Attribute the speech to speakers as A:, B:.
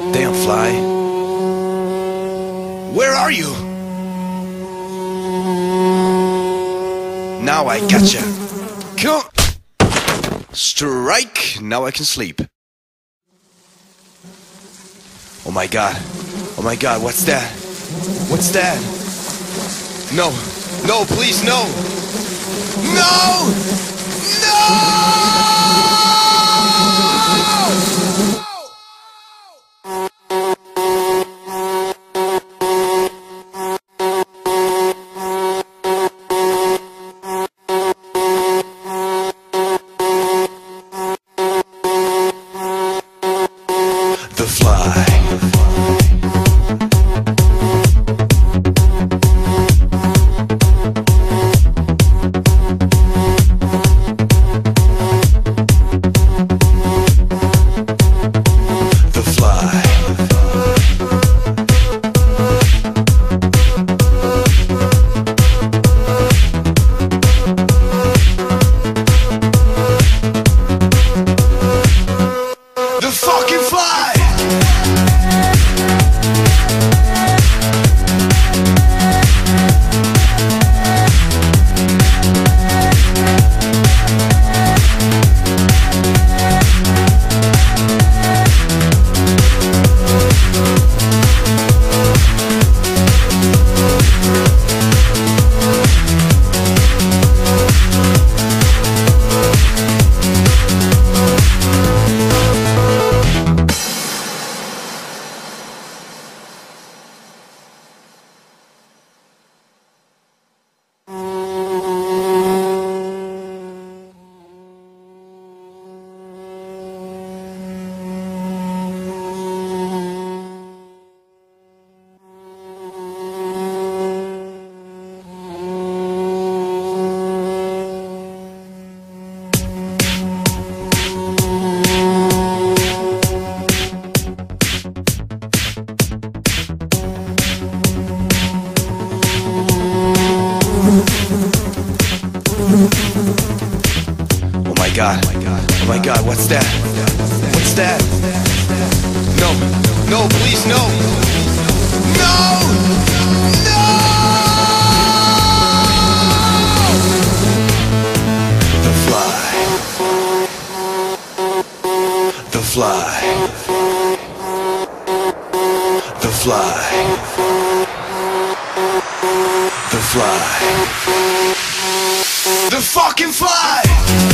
A: Damn fly. Where are you? Now I gotcha. Come. Strike. Now I can sleep. Oh my god. Oh my god, what's that? What's that? No. No, please, no. No! No! The fly. The fucking fly! Oh my god, oh my god, what's that? What's that? No, no, please, no! No! No! The fly. The fly. The fly. The fly. The fucking fly!